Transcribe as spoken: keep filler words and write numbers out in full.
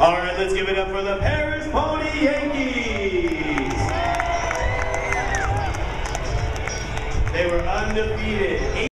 All right, let's give it up for the Paris Pony Yankees. They were undefeated.